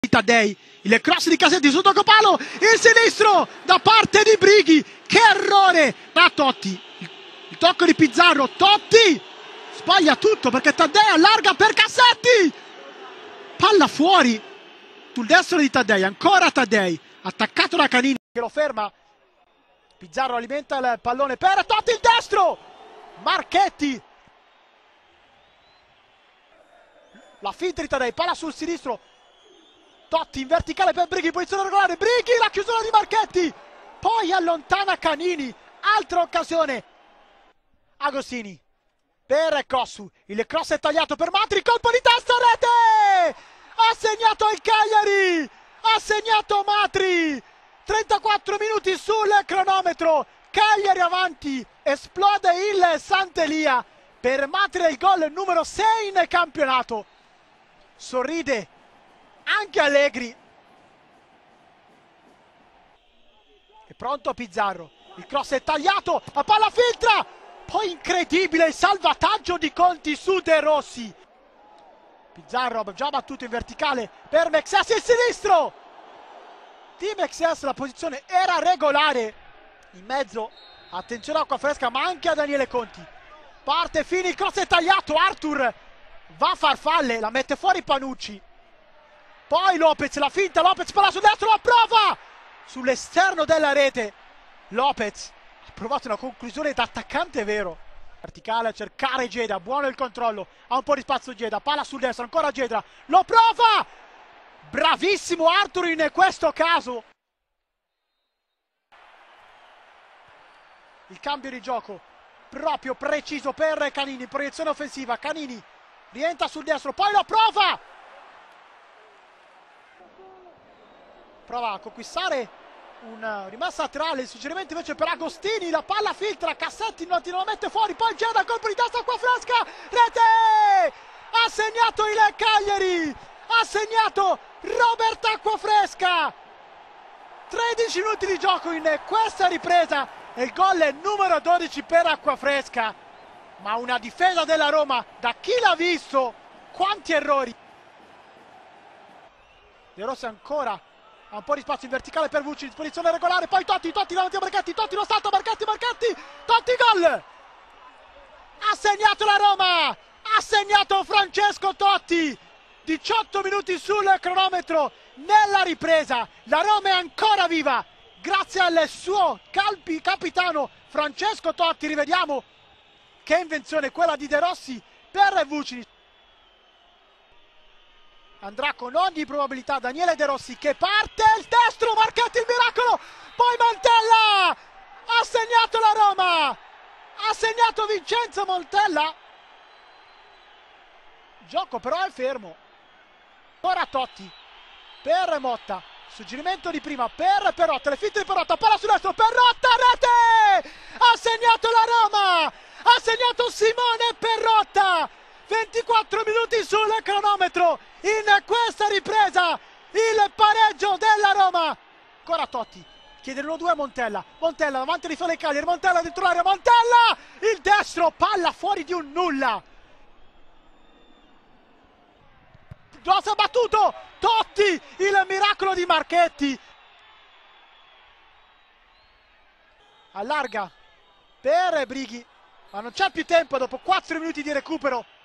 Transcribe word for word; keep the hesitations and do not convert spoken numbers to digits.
Taddei, il cross di Cassetti su toccopalo, il sinistro da parte di Brighi, che errore da Totti, il, il tocco di Pizarro, Totti sbaglia tutto perché Taddei allarga per Cassetti, palla fuori sul destro di Taddei, ancora Taddei, attaccato da Canini che lo ferma, Pizarro alimenta il pallone per Totti, il destro, Marchetti, la finta di Taddei, palla sul sinistro, Totti in verticale per Brighi, posizione regolare, Brighi, la chiusura di Marchetti, poi allontana Canini, altra occasione, Agostini per Cossu, il cross è tagliato per Matri, colpo di testa, rete, ha segnato il Cagliari, ha segnato Matri, trentaquattro minuti sul cronometro, Cagliari avanti, esplode il Sant'Elia, per Matri è il gol numero sei in campionato, sorride anche Allegri, è pronto Pizarro, il cross è tagliato, la palla filtra, poi incredibile il salvataggio di Conti su De Rossi, Pizarro già battuto in verticale per Mexes, il sinistro di Mexes, la posizione era regolare, in mezzo attenzione a Acquafresca ma anche a Daniele Conti, parte Fini, il cross è tagliato, Arthur va a farfalle, la mette fuori Panucci, poi Lopez, la finta, Lopez palla sul destro, la prova sull'esterno della rete, Lopez ha provato una conclusione da attaccante vero, verticale a cercare Geda, buono il controllo, ha un po' di spazio Geda, palla sul destro, ancora Geda, lo prova, bravissimo Arthur in questo caso, il cambio di gioco proprio preciso per Canini, proiezione offensiva, Canini rientra sul destro, poi lo prova, prova a conquistare una rimessa laterale, il suggerimento invece per Agostini, la palla filtra, Cassetti non la mette fuori, poi Geda, colpo di testa, Acquafresca, rete, ha segnato il Cagliari, ha segnato Robert Acquafresca, tredici minuti di gioco in questa ripresa, e il gol è numero dodici per Acquafresca, ma una difesa della Roma, da chi l'ha visto, quanti errori, De Rossi ancora ha un po' di spazio in verticale per Vucci, disposizione regolare, poi Totti, Totti davanti a Marchetti, Totti lo salto, Marchetti, Marchetti, Totti gol! Ha segnato la Roma, ha segnato Francesco Totti, diciotto minuti sul cronometro nella ripresa, la Roma è ancora viva, grazie al suo calpi, capitano Francesco Totti, rivediamo che invenzione quella di De Rossi per Vucci. Andrà con ogni probabilità Daniele De Rossi che parte, il destro, Marchetti il miracolo, poi Montella, ha segnato la Roma, ha segnato Vincenzo Montella, il gioco però è fermo, ora Totti per Motta, suggerimento di prima per Perotta, le finte di Perotta, palla sul destro, Perotta, rete, ha segnato la Roma, ha segnato Simone Perotta, ventiquattro minuti sul cronometro, in questa ripresa il pareggio della Roma, ancora Totti, chiede l'uno due a Montella, Montella davanti di Fede Cagliari, Montella dentro l'area, Montella, il destro, palla fuori di un nulla, Rosa battuto, Totti, il miracolo di Marchetti, allarga per Brighi, ma non c'è più tempo dopo quattro minuti di recupero.